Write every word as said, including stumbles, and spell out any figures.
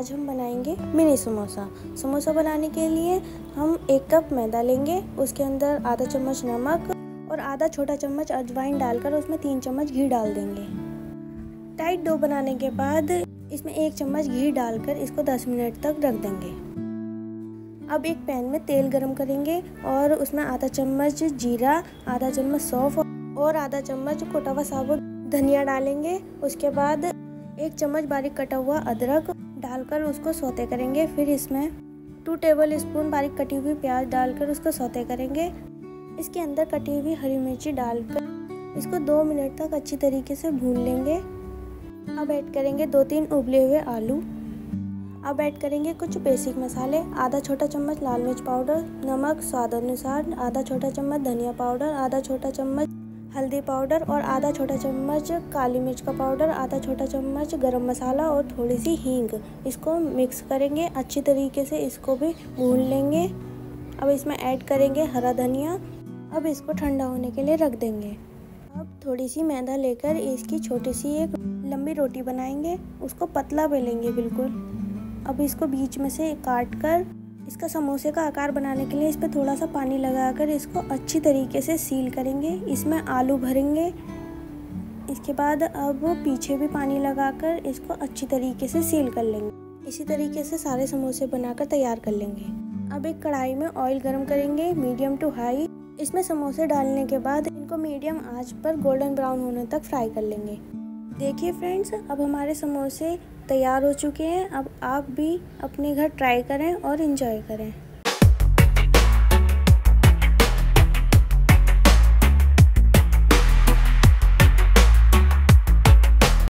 आज हम बनाएंगे मिनी समोसा। समोसा बनाने के लिए हम एक कप मैदा लेंगे, उसके अंदर आधा चम्मच नमक और आधा छोटा चम्मच अजवाइन डालकर उसमें तीन चम्मच घी डाल देंगे। टाइट डो बनाने के बाद इसमें एक चम्मच घी डालकर इसको दस मिनट तक रख देंगे। अब एक पैन में तेल गरम करेंगे और उसमें आधा चम्मच जीरा, आधा चम्मच सौंफ और आधा चम्मच कुटा हुआ साबुत धनिया डालेंगे। उसके बाद एक चम्मच बारीक कटा हुआ अदरक डालकर उसको सौते करेंगे। फिर इसमें टू टेबल स्पून बारीक कटी हुई प्याज डालकर उसको सौते करेंगे। इसके अंदर कटी हुई हरी मिर्ची डालकर इसको दो मिनट तक अच्छी तरीके से भून लेंगे। अब ऐड करेंगे दो तीन उबले हुए आलू। अब ऐड करेंगे कुछ बेसिक मसाले, आधा छोटा चम्मच लाल मिर्च पाउडर, नमक स्वाद अनुसार, आधा छोटा चम्मच धनिया पाउडर, आधा छोटा चम्मच हल्दी पाउडर और आधा छोटा चम्मच काली मिर्च का पाउडर, आधा छोटा चम्मच गरम मसाला और थोड़ी सी हींग। इसको मिक्स करेंगे अच्छी तरीके से, इसको भी भून लेंगे। अब इसमें ऐड करेंगे हरा धनिया। अब इसको ठंडा होने के लिए रख देंगे। अब थोड़ी सी मैदा लेकर इसकी छोटी सी एक लंबी रोटी बनाएंगे, उसको पतला बेलेंगे बिल्कुल। अब इसको बीच में से काट कर इसका समोसे का आकार बनाने के लिए इस पर थोड़ा सा पानी लगाकर इसको अच्छी तरीके से सील करेंगे। इसमें आलू भरेंगे। इसके बाद अब पीछे भी पानी लगाकर इसको अच्छी तरीके से सील कर लेंगे। इसी तरीके से सारे समोसे बनाकर तैयार कर लेंगे। अब एक कढ़ाई में ऑयल गरम करेंगे मीडियम टू हाई। इसमें समोसे डालने के बाद इनको मीडियम आंच पर गोल्डन ब्राउन होने तक फ्राई कर लेंगे। देखिए फ्रेंड्स, अब हमारे समोसे तैयार हो चुके हैं। अब आप भी अपने घर ट्राई करें और एंजॉय करें।